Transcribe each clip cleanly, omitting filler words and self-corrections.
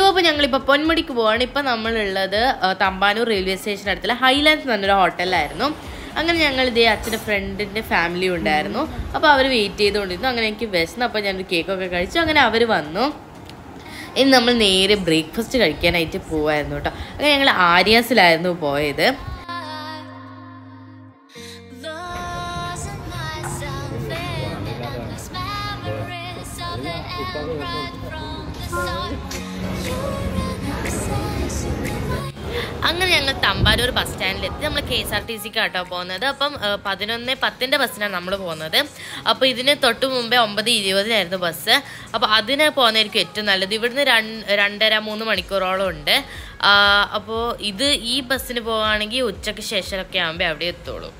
അപ്പോൾ ഞങ്ങളിപ്പോൾ പൊന്മുടിക്ക് പോവാണ്. ഇപ്പോൾ നമ്മളുള്ളത് തമ്പാനൂർ റെയിൽവേ സ്റ്റേഷൻ അടുത്തുള്ള ഹൈലാൻഡ്സ് എന്നൊരു ഹോട്ടലിലായിരുന്നു. അങ്ങനെ ഞങ്ങൾ ഇതേ അച്ഛൻ്റെ ഫ്രണ്ടിൻ്റെ ഫാമിലി ഉണ്ടായിരുന്നു. അപ്പോൾ അവർ വെയിറ്റ് ചെയ്തുകൊണ്ടിരുന്നു. അങ്ങനെ എനിക്ക് വിശന്നു. അപ്പോൾ ഞാനൊരു കേക്കൊക്കെ കഴിച്ചു. അങ്ങനെ അവർ വന്നു. ഇനി നമ്മൾ നേരെ ബ്രേക്ക്ഫാസ്റ്റ് കഴിക്കാനായിട്ട് പോവായിരുന്നു കേട്ടോ. അങ്ങനെ ഞങ്ങൾ ആര്യാസിലായിരുന്നു പോയത്. അങ്ങനെ ഞങ്ങൾ തമ്പാനൂർ ബസ് സ്റ്റാൻഡിലെത്തി. നമ്മൾ KSRTC ആട്ടോ പോകുന്നത്. അപ്പം 11:10 ബസ്സിനാണ് നമ്മൾ പോകുന്നത്. അപ്പോൾ ഇതിന് തൊട്ട് മുമ്പേ 9:20 ബസ്. അപ്പോൾ അതിന് പോകുന്നതായിരിക്കും ഏറ്റവും നല്ലത്. ഇവിടുന്ന് 2.5-3 മണിക്കൂറോളം ഉണ്ട്. അപ്പോൾ ഈ ബസ്സിന് പോവുകയാണെങ്കിൽ ഉച്ചയ്ക്ക് ശേഷമൊക്കെ ആകുമ്പോൾ അവിടെ എത്തുള്ളൂ.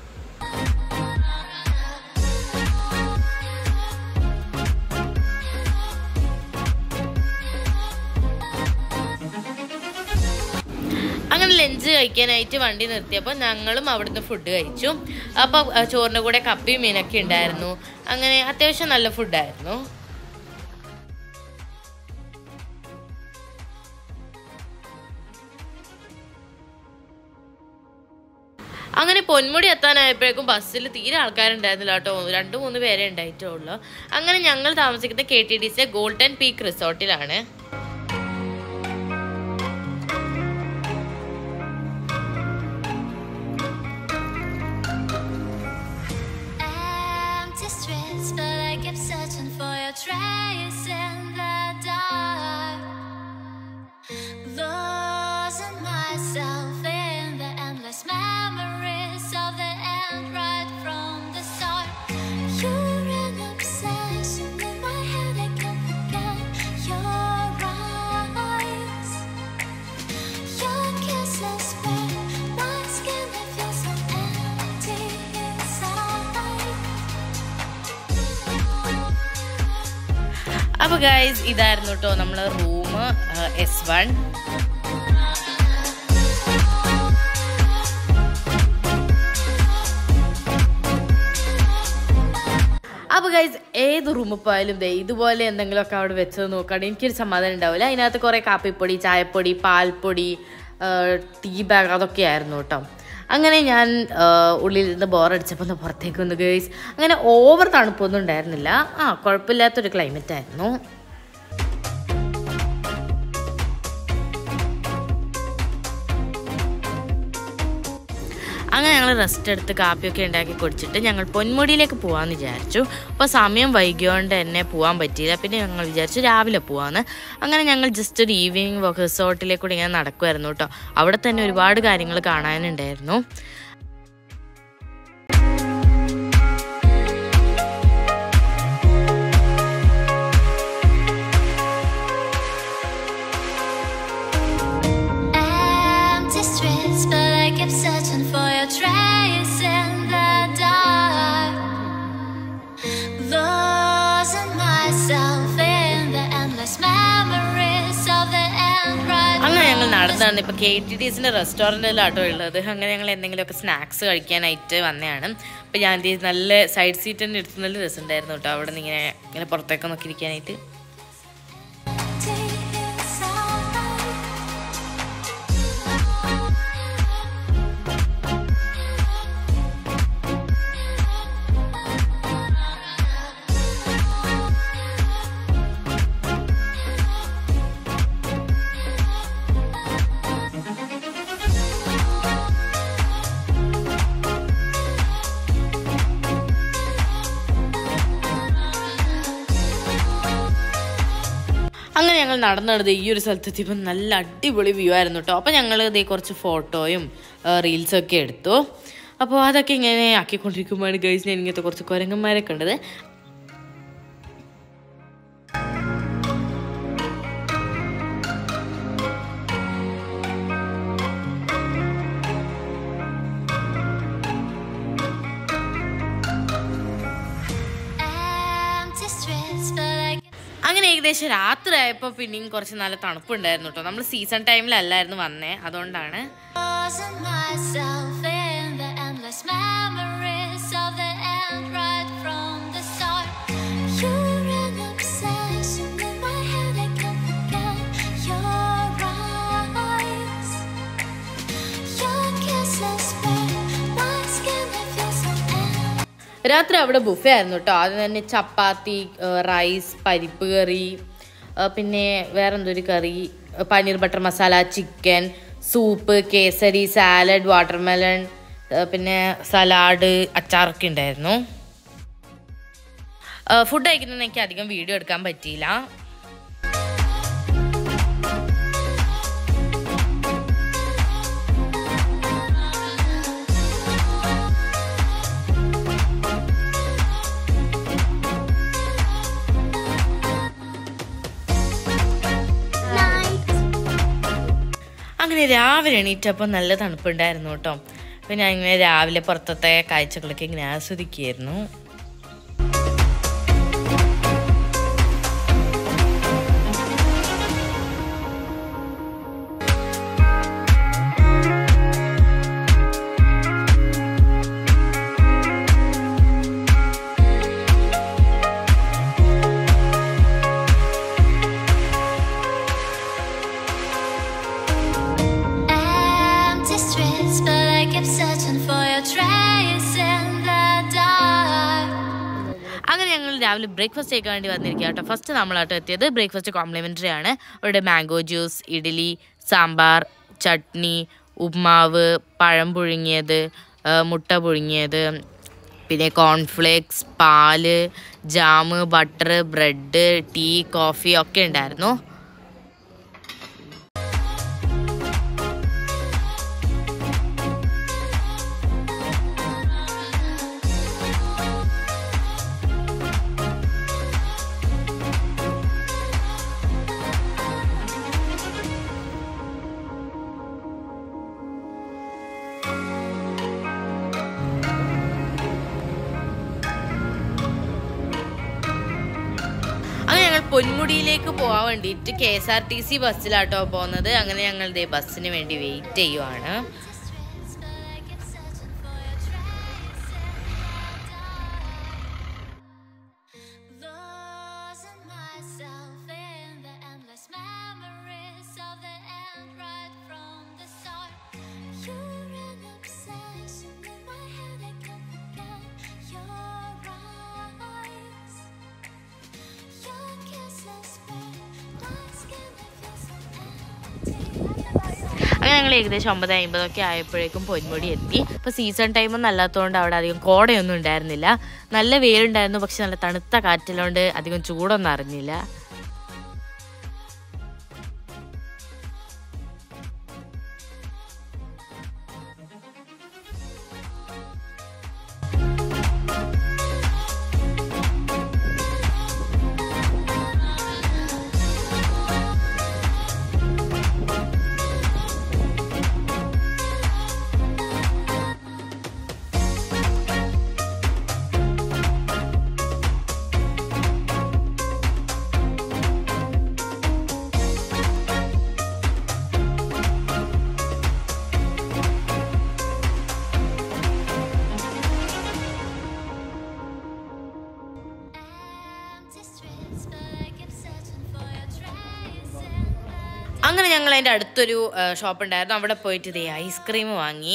അങ്ങനെ ലഞ്ച് കഴിക്കാനായിട്ട് വണ്ടി നിർത്തിയപ്പോൾ ഞങ്ങളും അവിടുന്ന് ഫുഡ് കഴിച്ചു. അപ്പോൾ ചോറിൻ്റെ കൂടെ കപ്പയും മീനൊക്കെ ഉണ്ടായിരുന്നു. അങ്ങനെ അത്യാവശ്യം നല്ല ഫുഡായിരുന്നു. അങ്ങനെ പൊന്മുടി എത്താനായപ്പോഴേക്കും ബസ്സിൽ തീരെ ആൾക്കാരുണ്ടായിരുന്നില്ല കേട്ടോ. 2-3 പേരെ ഉണ്ടായിട്ടുള്ളൂ. അങ്ങനെ ഞങ്ങൾ താമസിക്കുന്ന KTDC ഗോൾഡൻ പീക്ക് റിസോർട്ടിലാണ്. അപ്പോൾ ഗൈസ് ഇതായിരുന്നു കേട്ടോ നമ്മളെ റൂം S1. അപ്പോൾ ഗൈസ് ഏത് റൂമിൽ പോയാലും ഇതുപോലെ എന്തെങ്കിലുമൊക്കെ അവിടെ വെച്ചത് നോക്കുകയാണെങ്കിൽ എനിക്കൊരു സമാധാനം ഉണ്ടാവില്ല. അതിനകത്ത് കുറേ കാപ്പിപ്പൊടി, ചായപ്പൊടി, പാൽപ്പൊടി, ടീ ബാഗ് അതൊക്കെ ആയിരുന്നു കേട്ടോ. അങ്ങനെ ഞാൻ ഉള്ളിലിരുന്ന് ബോറടിച്ചപ്പോൾ ഒന്ന് പുറത്തേക്ക് വന്നു ഗൈസ്. അങ്ങനെ ഓവർ തണുപ്പൊന്നും ഉണ്ടായിരുന്നില്ല. കുഴപ്പമില്ലാത്തൊരു ക്ലൈമറ്റ് ആയിരുന്നു. അങ്ങനെ ഞങ്ങൾ റെസ്റ്റ് എടുത്ത് കാപ്പിയൊക്കെ ഉണ്ടാക്കി കുടിച്ചിട്ട് ഞങ്ങൾ പൊന്മുടിയിലേക്ക് പോകാമെന്ന് വിചാരിച്ചു. അപ്പോൾ സമയം വൈകിയോണ്ട് തന്നെ പോകാൻ പറ്റിയില്ല. പിന്നെ ഞങ്ങൾ വിചാരിച്ചു രാവിലെ പോകാമെന്ന്. അങ്ങനെ ഞങ്ങൾ ജസ്റ്റ് ഒരു ഈവനിങ് റിസോർട്ടിലേക്കൂടെ ഇങ്ങനെ നടക്കുമായിരുന്നു കേട്ടോ. അവിടെ തന്നെ ഒരുപാട് കാര്യങ്ങൾ കാണാനുണ്ടായിരുന്നു. അങ്ങനെ ഞങ്ങൾ നടന്നതാണ്. ഇപ്പോൾ KTDCൻ്റെ റെസ്റ്റോറൻറ്റിലാട്ടോ ഉള്ളത്. അങ്ങനെ ഞങ്ങൾ എന്തെങ്കിലുമൊക്കെ സ്നാക്സ് കഴിക്കാനായിട്ട് വന്നതാണ്. അപ്പോൾ ഞാൻ നല്ല സൈഡ് സീറ്റ് തന്നെ എടുത്ത് നല്ല രസമുണ്ടായിരുന്നു കേട്ടോ. അവിടെ നിന്ന് ഇങ്ങനെ പുറത്തേക്ക് നോക്കി ഇരിക്കാനായിട്ട്. അങ്ങനെ ഞങ്ങൾ നടന്നത് ഈ ഒരു സ്ഥലത്തെത്തിയപ്പോൾ നല്ല അടിപൊളി വ്യൂ ആയിരുന്നു കേട്ടോ. അപ്പോൾ ഞങ്ങൾ ഇതേ കുറച്ച് ഫോട്ടോയും റീൽസൊക്കെ എടുത്തു. അപ്പോൾ അതൊക്കെ ഇങ്ങനെ ആക്കിക്കൊണ്ടിരിക്കുമ്പോഴാണ് ഗൈസ് ഞാൻ ഇങ്ങനത്തെ കുറച്ച് കുരങ്ങന്മാരെ കണ്ടത്. അങ്ങനെ ഏകദേശം രാത്രി ആയപ്പോൾ പിന്നെയും കുറച്ച് നല്ല തണുപ്പുണ്ടായിരുന്നു കേട്ടോ. നമ്മൾ സീസൺ ടൈമിലല്ലായിരുന്നു വന്നേ, അതുകൊണ്ടാണ്. രാത്രി അവിടെ ബുഫേ ആയിരുന്നു കേട്ടോ. അത് തന്നെ ചപ്പാത്തി, റൈസ്, പരിപ്പ് കറി, പിന്നെ വേറെന്തൊരു curry, paneer butter masala, chicken, soup, kesari, salad, watermelon, പിന്നെ സലാഡ്, അച്ചാറൊക്കെ ഉണ്ടായിരുന്നു. ഫുഡ് കഴിക്കുന്നത് എനിക്ക് അധികം വീഡിയോ എടുക്കാൻ പറ്റിയില്ല. അങ്ങനെ രാവിലെ എണീറ്റപ്പോൾ നല്ല തണുപ്പുണ്ടായിരുന്നു കേട്ടോ. അപ്പോൾ ഞാൻ ഇങ്ങനെ രാവിലെ പുറത്തത്തെ കാഴ്ചകളൊക്കെ ഇങ്ങനെ ആസ്വദിക്കുകയായിരുന്നു. അങ്ങനെ ഞങ്ങൾ രാവിലെ ബ്രേക്ക്ഫാസ്റ്റ് കഴിക്കാൻ വേണ്ടി വന്നിരിക്കുക കേട്ടോ. ഫസ്റ്റ് നമ്മളായിട്ട് എത്തിയത് ബ്രേക്ക്ഫാസ്റ്റ് കോംപ്ലിമെൻ്ററി ആണ്. അവിടെ മാംഗോ ജ്യൂസ്, ഇഡ്ഡലി, സാമ്പാർ, ചട്നി, ഉപ്മാവ്, പഴം പുഴുങ്ങിയത്, മുട്ട പുഴുങ്ങിയത്, പിന്നെ കോൺഫ്ലേക്സ്, പാല്, jam, butter, bread, tea, coffee ഒക്കെ ഉണ്ടായിരുന്നു. അങ്ങനെ ഞങ്ങൾ പൊന്മുടിയിലേക്ക് പോകാൻ വേണ്ടിയിട്ട് KSRTC ബസ്സിലാട്ടോ പോകുന്നത്. അങ്ങനെ ഞങ്ങൾ ബസ്സിന് വേണ്ടി വെയിറ്റ് ചെയ്യുവാണ്. അങ്ങനെ ഞങ്ങൾ ഏകദേശം 9:50 ആയപ്പോഴേക്കും പൊന്മുടി എത്തി. അപ്പോൾ സീസൺ ടൈമൊന്നും അല്ലാത്തതുകൊണ്ട് അവിടെ അധികം കോടയൊന്നും ഉണ്ടായിരുന്നില്ല. നല്ല വെയിലുണ്ടായിരുന്നു, പക്ഷെ നല്ല തണുത്ത കാറ്റിലുകൊണ്ട് അധികം ചൂടൊന്നും അറിഞ്ഞില്ല. അങ്ങനെ ഞങ്ങൾ അതിൻ്റെ അടുത്തൊരു ഷോപ്പ് ഉണ്ടായിരുന്നു. അവിടെ പോയിട്ട് ഐസ്ക്രീം വാങ്ങി.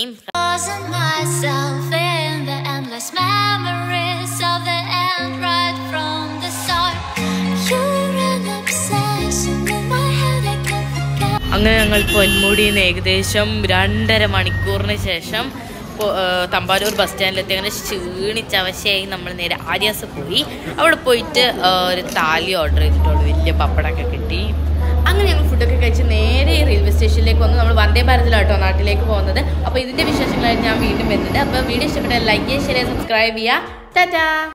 അങ്ങനെ ഞങ്ങൾ പൊന്മുടിയിൽ നിന്ന് ഏകദേശം 2.5 മണിക്കൂറിന് ശേഷം തമ്പാനൂർ ബസ് സ്റ്റാൻഡിലെത്തി. അങ്ങനെ ക്ഷീണിച്ചവശയായി നമ്മൾ നേരെ ആര്യാസ് പോയി. അവിടെ പോയിട്ട് ഒരു താലി ഓർഡർ ചെയ്തിട്ടുള്ളൂ. വലിയ പപ്പടമൊക്കെ കിട്ടി. അങ്ങനെ ഞങ്ങൾ ഫുഡൊക്കെ കഴിച്ച് നേരെ റെയിൽവേ സ്റ്റേഷനിലേക്ക് വന്നു. നമ്മൾ വന്ദേ ഭാരതിലാട്ടോ നാട്ടിലേക്ക് പോകുന്നത്. അപ്പോൾ ഇതിൻ്റെ വിശേഷങ്ങളായിട്ട് ഞാൻ വീണ്ടും വരുന്നുണ്ട്. അപ്പോൾ വീഡിയോ ഇഷ്ടപ്പെട്ടാൽ ലൈക്ക് ചെയ്യുക, ഷെയർ ചെയ്യുക, സബ്സ്ക്രൈബ് ചെയ്യുക. ടാറ്റാ.